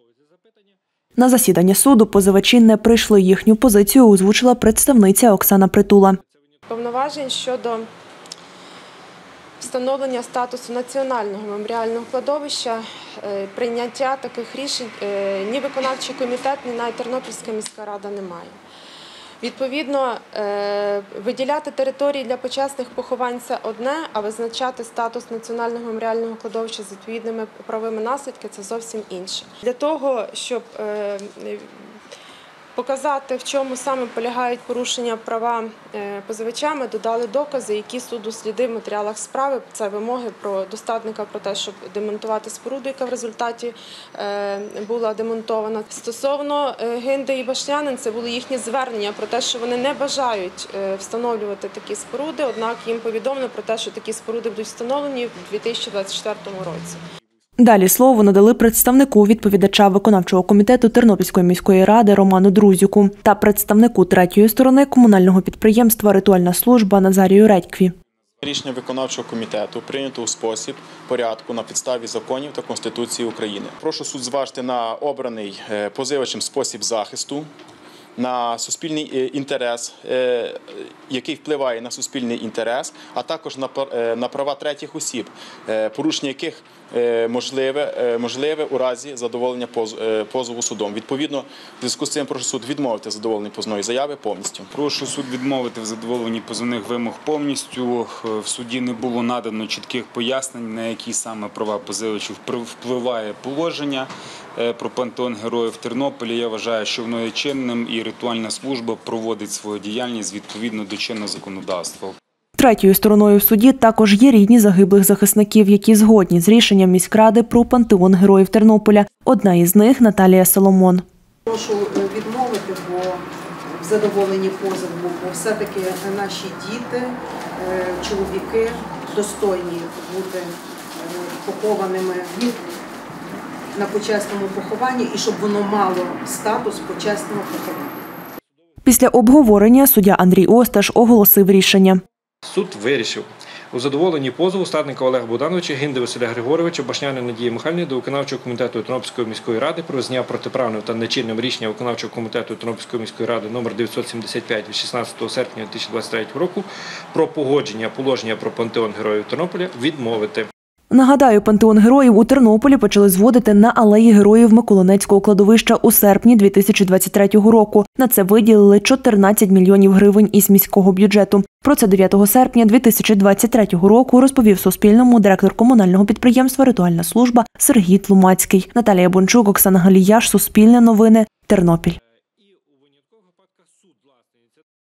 На засідання суду позивачі не прийшли. Їхню позицію озвучила представниця Оксана Притула. Повноважень щодо встановлення статусу національного меморіального кладовища, прийняття таких рішень ні виконавчий комітет, ні навіть Тернопільська міська рада не має. Відповідно, виділяти території для почесних поховань – це одне, а визначати статус національного меморіального кладовища з відповідними правовими наслідками – це зовсім інше. Для того, щоб показати, в чому саме полягають порушення права позивача, ми додали докази, які суд дослідив в матеріалах справи. Це вимоги про достатника про те, щоб демонтувати споруду, яка в результаті була демонтована. Стосовно Гинди і Башлянин, це були їхні звернення про те, що вони не бажають встановлювати такі споруди, однак їм повідомлено про те, що такі споруди будуть встановлені в 2024 році. Далі слово надали представнику відповідача виконавчого комітету Тернопільської міської ради Роману Друзюку та представнику третьої сторони комунального підприємства «Ритуальна служба» Назарію Редькві. Рішення виконавчого комітету прийнято у спосіб порядку на підставі законів та Конституції України. Прошу суд зважити на обраний позивачем спосіб захисту, на суспільний інтерес, який впливає на суспільний інтерес, а також на права третіх осіб, порушення яких можливе у разі задоволення позову судом. Відповідно, в зв'язку з цим прошу суд відмовити задоволення позовної заяви повністю. Прошу суд відмовити в задоволенні позовних вимог повністю. В суді не було надано чітких пояснень, на які саме права позивачів впливає положення про пантеон Героїв Тернополя. Я вважаю, що воно є чинним і ритуальна служба проводить свою діяльність відповідно до чинного законодавства. Третьою стороною в суді також є рідні загиблих захисників, які згодні з рішенням міськради про пантеон Героїв Тернополя. Одна із них – Наталія Соломон. Прошу відмовити, бо в задоволенні позову, бо все-таки наші діти, чоловіки достойні бути похованими на почесному похованні і щоб воно мало статус почесного поховання. Після обговорення суддя Андрій Осташ оголосив рішення. Суд вирішив у задоволенні позову статника Олега Богдановича, Гинди Василя Григоровича, Башняни Надії Михайлівни до виконавчого комітету Тернопільської міської ради про визнання протиправним та нечинним рішення виконавчого комітету Тернопільської міської ради номер 975 від 16 серпня 2023 року про погодження положення про пантеон Героїв Тернополя відмовити. Нагадаю, пантеон героїв у Тернополі почали зводити на алеї Героїв Миколинецького кладовища у серпні 2023 року. На це виділили 14 мільйонів гривень із міського бюджету. Про це 9 серпня 2023 року розповів Суспільному директор комунального підприємства «Ритуальна служба» Сергій Тлумацький. Наталія Бончук, Оксана Галіяш, Суспільне новини, Тернопіль.